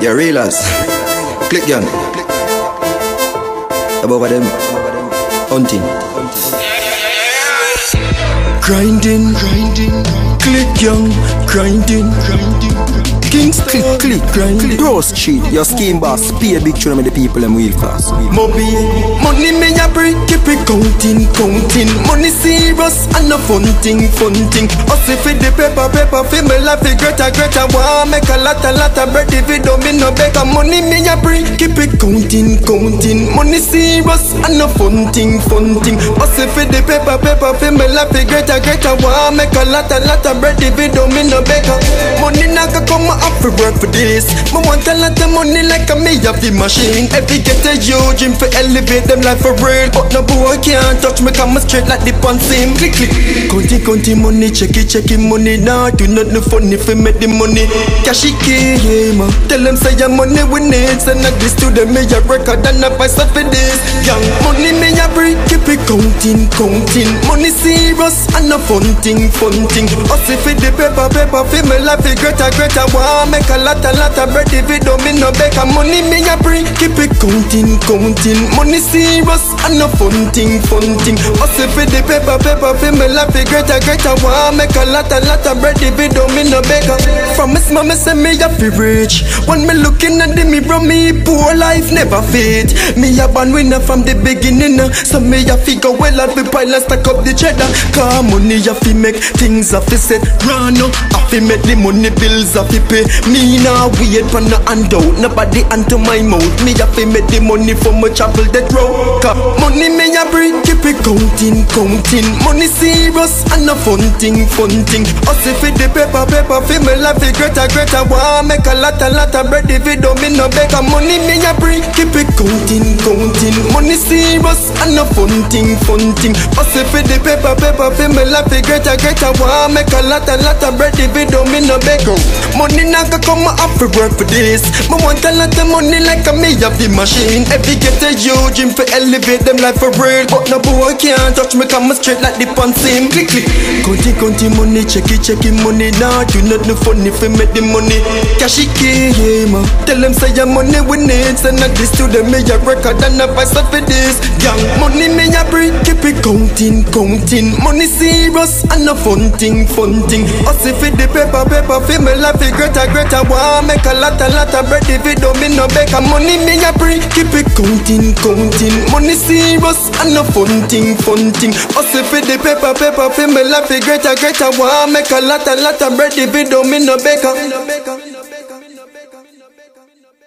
You realize? Click young. Above them hunting. Grinding, click young, grinding. Kings click, grinding. Gross cheat, your scheme boss, pay a big tune with the people and wheel class. Moby, money me a break, keep it counting. Money serious and no fun thing. Us if it the paper, female life greater. Wanna make a lot of bread if it don't mean no better. Money me a break, keep it counting. Money serious and no fun thing. Us if it the paper, female life greater. Wanna make a lot of bread if it don't mean no better. Money not gonna come up for work for this. Me want a lot of money like a me have the machine. Every get a huge dream for elevate them life for real. But no boy can't touch me, come straight like the pants him. Click. Counting money, check it money. Nah, do not no funny if we make the money. Cash it yeah, man. Tell them say your money we need. Send a this to them, me a record and a price for this. Young money me a break, keep it counting. Money serious and no fun thing. Us if it the paper, female life greater. Wanna make a lot of bread if it don't mean no better. Money me a break, keep it counting. Money serious and no fun thing. Us if it the paper, female life greater. Wanna make a lot of bread if it don't mean no better. From his mama say me a fi rich. When me looking at the mirror, me poor life never fit. Me a born winner from the beginning, so me a figure well at the pile and stack up the cheddar. Cause money a fi make things a fi set. Run up, a fi make the money bills a fi pay. Me nah wait for no handout, nobody onto my mouth. Me a fi make the money from my chapel that road. Cause money me a bring, keep it counting. Money serious and no fun thing. Us if it the paper, female life greater. Wanna make a lot of bread if it don't mean no better. Money me a bring, keep it counting. Money serious and no fun thing. Us if it the paper, female life greater. Wanna make a lot of bread if it don't mean no better. Money not gonna come up for work for this. Me want a lot of money like a me have the machine. Every get a huge dream for elevate them life for real. But no boy can't touch me, come straight like the pants him. Click. Counting money, check it money. Nah, do not no funny if we make the money. Cash it yeah, man. Tell them say your money we need. Send a this to them, me a record and a price for this. Young money me a break, keep it counting. Money serious and no fun thing. Us if it the paper, female life greater. Wanna make a lot of bread if it don't mean no better. Money me a break, keep it counting. Money serious and no fun thing. Us if it the paper, female life greater. Wanna make a lot of bread if it don't mean no better.